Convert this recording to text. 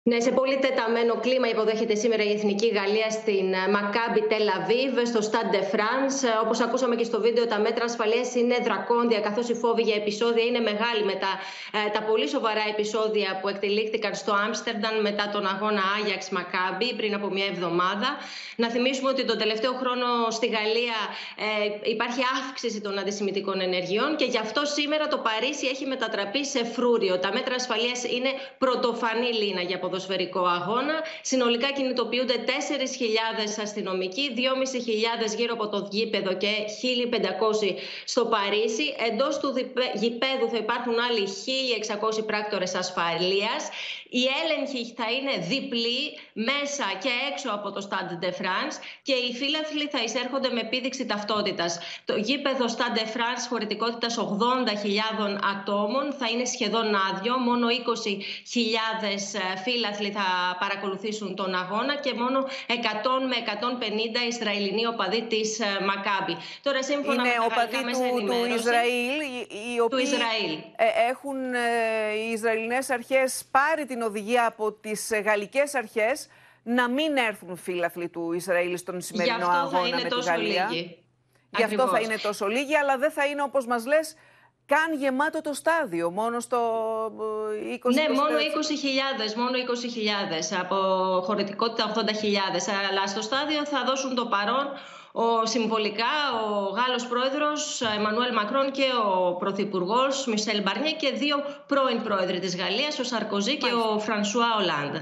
Ναι, σε πολύ τεταμένο κλίμα υποδέχεται σήμερα η Εθνική Γαλλία στην Μακάμπι Τελ Αβίβ, στο Stade de France. Όπως ακούσαμε και στο βίντεο, τα μέτρα ασφαλείας είναι δρακόντια, καθώς οι φόβοι για επεισόδια είναι μεγάλοι μετά τα πολύ σοβαρά επεισόδια που εκτελήχθηκαν στο Άμστερνταμ μετά τον αγώνα Άγιαξ Μακάμπι πριν από μια εβδομάδα. Να θυμίσουμε ότι τον τελευταίο χρόνο στη Γαλλία υπάρχει αύξηση των αντισημιτικών ενεργειών και γι' αυτό σήμερα το Παρίσι έχει μετατραπεί σε φρούριο. Τα μέτρα ασφαλείας είναι πρωτοφανή λίνα για ποδοσφαιρικό αγώνα. Συνολικά κινητοποιούνται 4.000 αστυνομικοί, 2.500 γύρω από το γήπεδο και 1.500 στο Παρίσι. Εντός του γηπέδου θα υπάρχουν άλλοι 1.600 πράκτορες ασφαλείας. Οι έλεγχοι θα είναι διπλοί μέσα και έξω από το Stade de France και οι φύλαθλοι θα εισέρχονται με επίδειξη ταυτότητας. Το γήπεδο Stade de France χωρητικότητας 80.000 ατόμων θα είναι σχεδόν άδειο. Μόνο 20.000 φύλαθλοι θα παρακολουθήσουν τον αγώνα και μόνο 100 με 150 Ισραηλινοί οπαδοί της Μακάμπι. Τώρα, σύμφωνα είναι με τα γαλλικά μέσα ενημέρωσης, του Ισραήλ, οι οποίοι έχουν οι Ισραηλινές αρχές πάρει την οδηγία από τις γαλλικές αρχές να μην έρθουν φύλαθλοι του Ισραήλ στον σημερινό αγώνα με τη Γαλλία. Γι' αυτό θα είναι τόσο λίγοι, αλλά δεν θα είναι, όπως μας λες, καν γεμάτο το στάδιο, μόνο στο 20.000. Ναι, μόνο 20.000 από χωρητικότητα 80.000. Αλλά στο στάδιο θα δώσουν το παρόν συμβολικά ο Γάλλος πρόεδρος Εμμανουέλ Μακρόν και ο πρωθυπουργός Μισελ Μπαρνιέ και δύο πρώην πρόεδροι της Γαλλίας, ο Σαρκοζή και ο Φρανσουά Ολάντ.